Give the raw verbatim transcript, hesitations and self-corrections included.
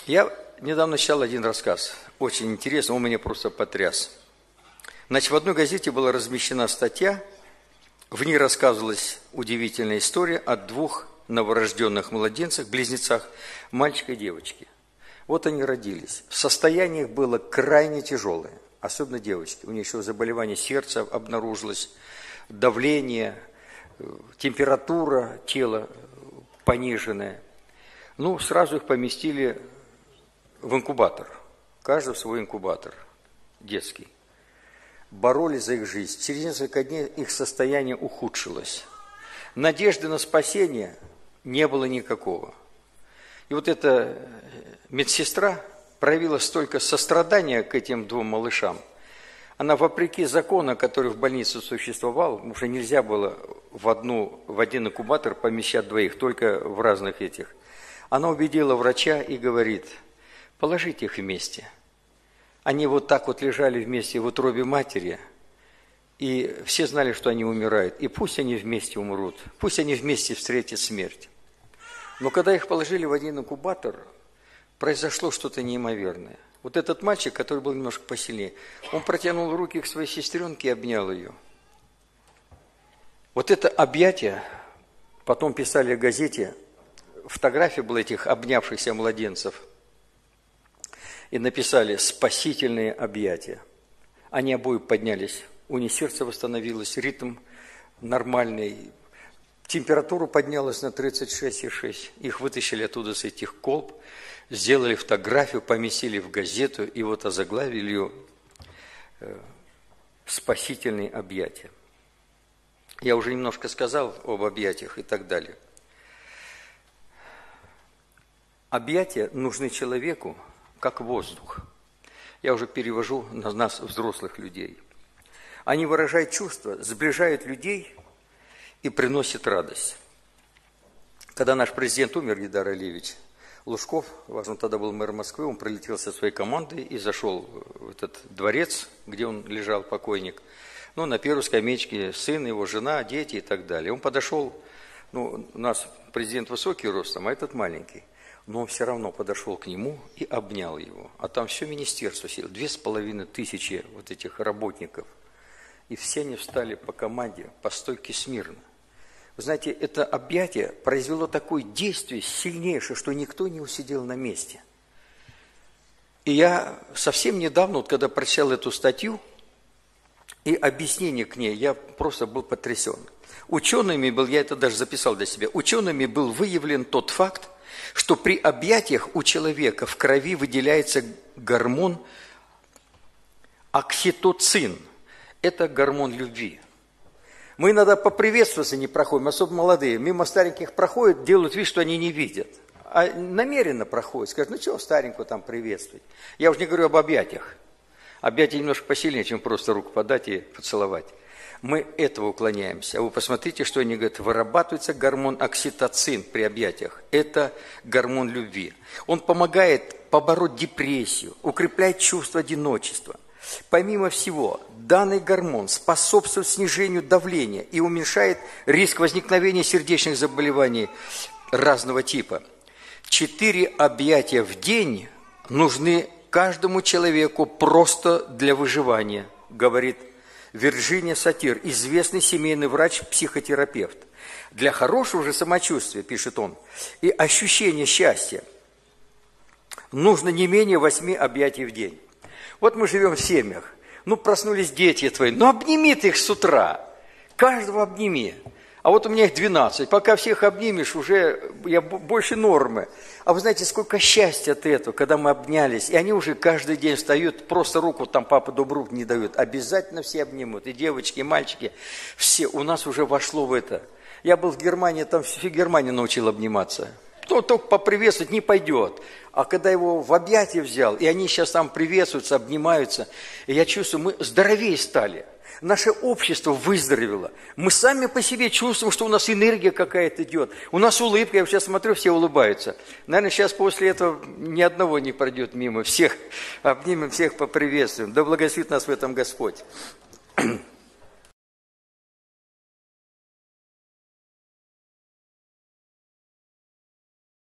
Я недавно читал один рассказ, очень интересный, он меня просто потряс. Значит, в одной газете была размещена статья, в ней рассказывалась удивительная история о двух новорожденных младенцах, близнецах, мальчика и девочки. Вот они родились. Состояние их было крайне тяжелое, особенно девочки. У нее еще заболевание сердца обнаружилось, давление, температура тела пониженная. Ну, сразу их поместили в инкубатор. Каждый в свой инкубатор детский. Боролись за их жизнь. Через несколько дней их состояние ухудшилось. Надежды на спасение не было никакого. И вот эта медсестра проявила столько сострадания к этим двум малышам. Она, вопреки закону, который в больнице существовал, уже нельзя было в, одну, в один инкубатор помещать двоих, только в разных этих. Она убедила врача и говорит: положите их вместе. Они вот так вот лежали вместе в утробе матери, и все знали, что они умирают. И пусть они вместе умрут, пусть они вместе встретят смерть. Но когда их положили в один инкубатор, произошло что-то неимоверное. Вот этот мальчик, который был немножко посильнее, он протянул руки к своей сестренке и обнял ее. Вот это объятие, потом писали в газете, фотография была этих обнявшихся младенцев, и написали «спасительные объятия». Они обои поднялись, у них сердце восстановилось, ритм нормальный, температура поднялась на тридцать шесть и шесть. Их вытащили оттуда с этих колб, сделали фотографию, поместили в газету и вот озаглавили ее «Спасительные объятия». Я уже немножко сказал об объятиях и так далее. Объятия нужны человеку, как воздух. Я уже перевожу на нас, взрослых людей. Они выражают чувства, сближают людей и приносят радость. Когда наш президент умер, Ильдар Алиевич Лужков, важно, тогда был мэр Москвы, он прилетел со своей командой и зашел в этот дворец, где он лежал, покойник. Ну, на первой скамеечке сын, его жена, дети и так далее. Он подошел, ну, у нас президент высокий ростом, а этот маленький. Но он все равно подошел к нему и обнял его. А там все министерство сидело, две с половиной тысячи вот этих работников. И все они встали по команде, по стойке смирно. Вы знаете, это объятие произвело такое действие сильнейшее, что никто не усидел на месте. И я совсем недавно, вот когда прочитал эту статью и объяснение к ней, я просто был потрясен. Учеными был, я это даже записал для себя, учеными был выявлен тот факт, что при объятиях у человека в крови выделяется гормон окситоцин. Это гормон любви. Мы иногда поприветствоваться не проходим, особенно молодые. Мимо стареньких проходят, делают вид, что они не видят. А намеренно проходят, скажут: ну чего старенького там приветствовать. Я уже не говорю об объятиях. Объятия немножко посильнее, чем просто руку подать и поцеловать. Мы этого уклоняемся. А вы посмотрите, что они говорят. Вырабатывается гормон окситоцин при объятиях. Это гормон любви. Он помогает побороть депрессию, укрепляет чувство одиночества. Помимо всего, данный гормон способствует снижению давления и уменьшает риск возникновения сердечных заболеваний разного типа. Четыре объятия в день нужны каждому человеку просто для выживания, говорит Вирджиния Сатир, известный семейный врач-психотерапевт. Для хорошего же самочувствия, пишет он, и ощущения счастья нужно не менее восьми объятий в день. Вот мы живем в семьях, ну проснулись дети твои, ну обними ты их с утра, каждого обними. А вот у меня их двенадцать, пока всех обнимешь, уже я больше нормы. А вы знаете, сколько счастья от этого, когда мы обнялись, и они уже каждый день встают, просто руку там папа добру не дают, обязательно все обнимут, и девочки, и мальчики, все, у нас уже вошло в это. Я был в Германии, там всю Германию научил обниматься. Кто только поприветствовать не пойдет. А когда его в объятия взял, и они сейчас там приветствуются, обнимаются, и я чувствую, мы здоровее стали. Наше общество выздоровело. Мы сами по себе чувствуем, что у нас энергия какая-то идет. У нас улыбка, я сейчас смотрю, все улыбаются. Наверное, сейчас после этого ни одного не пройдет мимо. Всех обнимем, всех поприветствуем. Да благословит нас в этом Господь.